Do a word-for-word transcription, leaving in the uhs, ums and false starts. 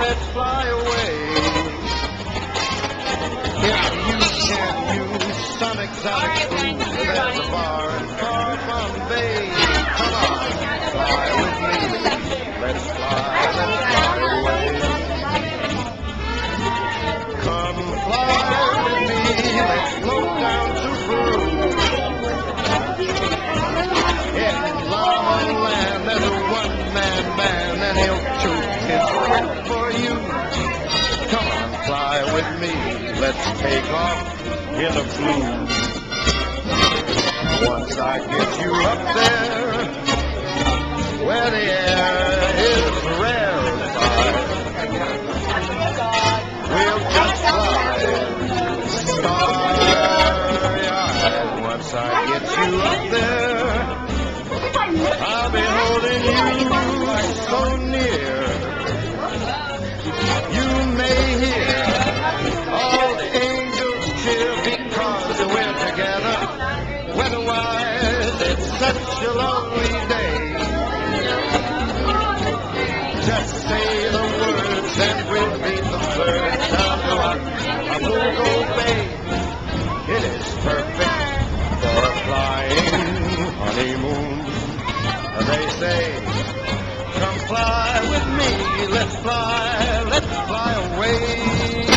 let's fly away. If you can use some exotic food, there's a bar in far from Bay. Come on, fly with me. Let's fly, let's fly away. Come fly with me. Let's float down to Peru. In Llama Land, there's a one-man band, and he'll choose his trip for you. Come on, fly with me. Let's take off in a flume. Once I get you up there, where the air is rarefied, we'll just fly starry-eyed. Once I get you up there, I'll be holding you so near. You may hear all the angels cheer because we're together. Weatherwise, it's such a lovely day. Just say the words and we'll meet the birds down to Acapulco Bay. It is perfect for a flying honeymoon. They say, come fly with me, let's fly, let's fly away.